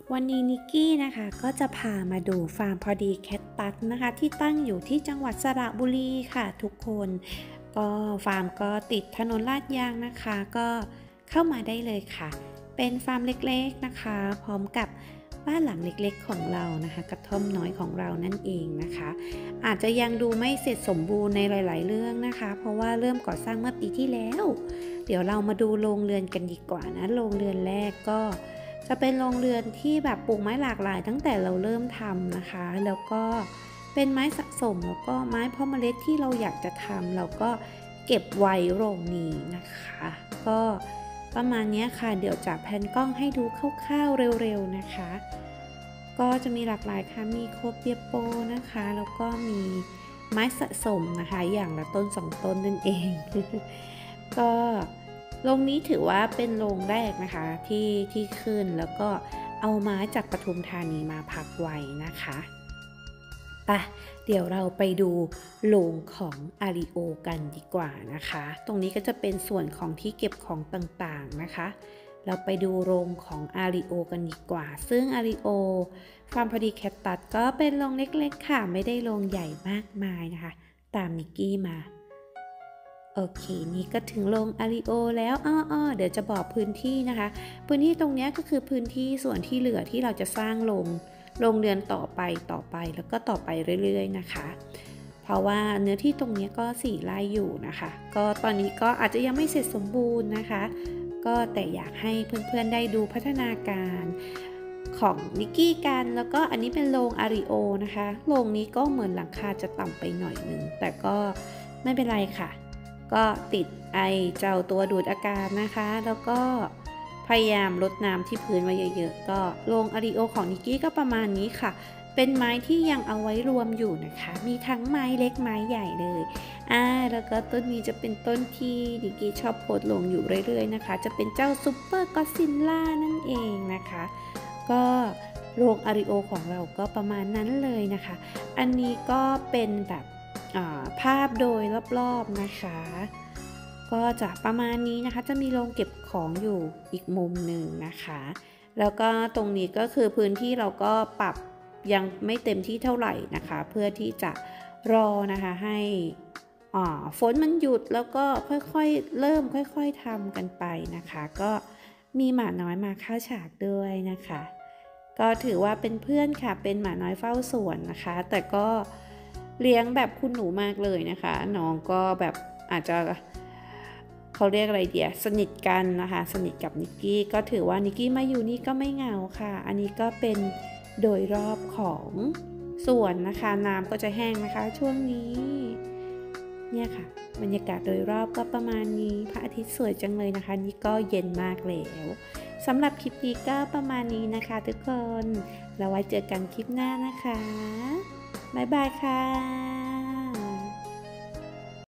วันนี้นิกกี้นะคะก็จะพามาดูฟาร์มพอดีแคทตัสนะคะที่ตั้งอยู่ที่จังหวัดสระบุรีค่ะทุกคนก็ฟาร์มก็ติดถนนลาดยางนะคะก็เข้ามาได้เลยค่ะเป็นฟาร์มเล็กๆนะคะพร้อมกับบ้านหลังเล็กๆของเรานะคะกระท่อมน้อยของเรานั่นเองนะคะอาจจะยังดูไม่เสร็จสมบูรณ์ในหลายๆเรื่องนะคะเพราะว่าเริ่มก่อสร้างเมื่อปีที่แล้วเดี๋ยวเรามาดูโรงเรือนกันดีกว่านะโรงเรือนแรกก็จะเป็นโรงเรือนที่แบบปลูกไม้หลากหลายตั้งแต่เราเริ่มทำนะคะแล้วก็เป็นไม้สะสมแล้วก็ไม้เพาะเมล็ดที่เราอยากจะทำเราก็เก็บไว้โรงนี้นะคะก็ประมาณนี้ค่ะเดี๋ยวจะแพนกล้องให้ดูคร่าวๆเร็วๆนะคะก็จะมีหลากหลายค่ะมีโคเปียโปนะคะแล้วก็มีไม้สะสมนะคะอย่างละต้น2ต้นนั่นเอง ก็โรงนี้ถือว่าเป็นโรงแรกนะคะที่ขึ้นแล้วก็เอาไม้จากปทุมธานีมาพักไว้นะคะเดี๋ยวเราไปดูโรงของอาริโอกันดีกว่านะคะตรงนี้ก็จะเป็นส่วนของที่เก็บของต่างๆนะคะเราไปดูโรงของอาริโอกันดีกว่าซึ่งอาริโอฟาร์มพอดีแคทตัสก็เป็นโรงเล็กๆค่ะไม่ได้โรงใหญ่มากมายนะคะตามนิกกี้มาโอเคนี่ก็ถึงโรงอาริโอแล้วเดี๋ยวจะบอกพื้นที่นะคะพื้นที่ตรงนี้ก็คือพื้นที่ส่วนที่เหลือที่เราจะสร้างโรงเรือนต่อไปแล้วก็ต่อไปเรื่อยๆนะคะเพราะว่าเนื้อที่ตรงนี้ก็4 ไร่อยู่นะคะก็ตอนนี้ก็อาจจะยังไม่เสร็จสมบูรณ์นะคะก็แต่อยากให้เพื่อนๆได้ดูพัฒนาการของนิกกี้กันแล้วก็อันนี้เป็นโรงอาริโอนะคะโรงนี้ก็เหมือนหลังคาจะต่ำไปหน่อยนึงแต่ก็ไม่เป็นไรค่ะก็ติดเจ้าตัวดูดอากาศนะคะแล้วก็พยายามลดน้ำที่พื้นไว้เยอะๆก็โรงอาริโอของนิกกี้ก็ประมาณนี้ค่ะเป็นไม้ที่ยังเอาไว้รวมอยู่นะคะมีทั้งไม้เล็กไม้ใหญ่เลยแล้วก็ต้นนี้จะเป็นต้นที่นิกกี้ชอบโพสต์ลงอยู่เรื่อยๆนะคะจะเป็นเจ้าซุปเปอร์ก็อดซิลล่านั่นเองนะคะก็โรงอาริโอของเราก็ประมาณนั้นเลยนะคะอันนี้ก็เป็นแบบภาพโดยรอบๆนะคะก็จะประมาณนี้นะคะจะมีโรงเก็บของอยู่อีกมุมหนึ่งนะคะแล้วก็ตรงนี้ก็คือพื้นที่เราก็ปรับยังไม่เต็มที่เท่าไหร่นะคะเพื่อที่จะรอนะคะให้ฝนมันหยุดแล้วก็ค่อยๆเริ่มค่อยๆทำกันไปนะคะก็มีหมาน้อยมาเข้าฉากด้วยนะคะก็ถือว่าเป็นเพื่อนค่ะเป็นหมาน้อยเฝ้าสวนนะคะแต่ก็เลี้ยงแบบคุณหนูมากเลยนะคะน้องก็แบบอาจจะเขาเรียกอะไรเดียสนิทกันนะคะสนิทกับนิกกี้ก็ถือว่านิกกี้มาอยู่นี่ก็ไม่เหงาค่ะอันนี้ก็เป็นโดยรอบของสวนนะคะน้ำก็จะแห้งนะคะช่วงนี้เนี่ยค่ะบรรยากาศโดยรอบก็ประมาณนี้พระอาทิตย์สวยจังเลยนะคะนี่ก็เย็นมากแล้วสำหรับคลิปนี้ก็ประมาณนี้นะคะทุกคนแล้วไว้เจอกันคลิปหน้านะคะบ๊ายบายค่ะ